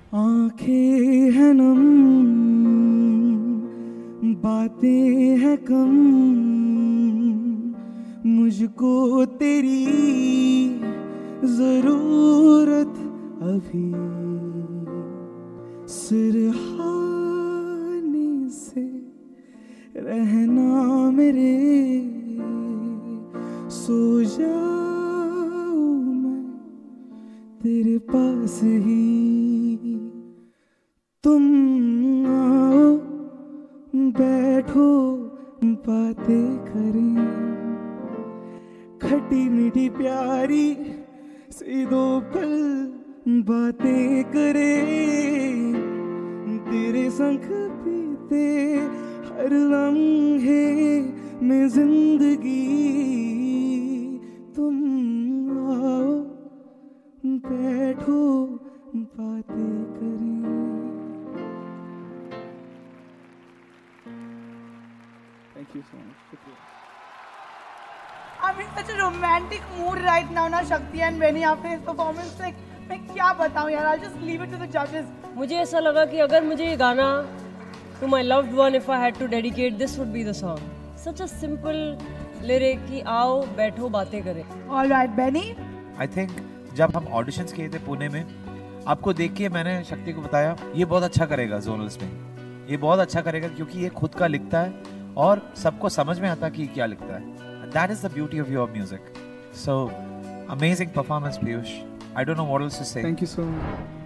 आंखें हैं नम, बातें हैं कम, मुझको तेरी जरूरत अभी, सिरहाने से रहना मेरे, सो जाऊं मैं तेरे पास ही। तुम आओ बैठो बातें करें, खट्टी मीठी प्यारी सी दो पल बातें करें, तेरे संग बीते हर लम्हे में जिंदगी। तुम आओ बैठो बातें करें। Thank you so much. I'm in such a romantic mood right now, ना शक्ति and Benny after his performance. Like मैं क्या बताऊँ यार, I'll just leave it to the judges. मुझे ऐसा लगा कि अगर मुझे ये गाना to my loved one, if I had to dedicate, this would be the song. Such a simple lyric कि आओ बैठो बातें करें. All right, Benny. I think जब हम ऑडिशंस किए थे पुणे में, आपको देख के मैंने शक्ति को बताया ये बहुत अच्छा करेगा जोनल्स में, ये बहुत अच्छा करेगा क्योंकि ये खुद का लिखता है और सबको समझ में आता कि क्या लिखता है. That is the beauty of your music. So amazing performance, Piyush. I don't know what else to say. Thank you so much.